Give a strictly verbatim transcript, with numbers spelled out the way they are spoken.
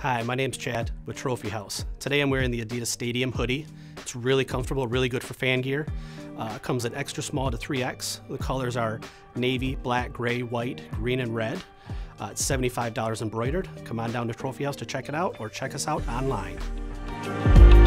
Hi, my name's Chad with Trophy House. Today I'm wearing the Adidas Stadium Hoodie. It's really comfortable, really good for fan gear. Uh, comes in extra small to three X. The colors are navy, black, gray, white, green, and red. Uh, it's seventy-five dollars embroidered. Come on down to Trophy House to check it out or check us out online.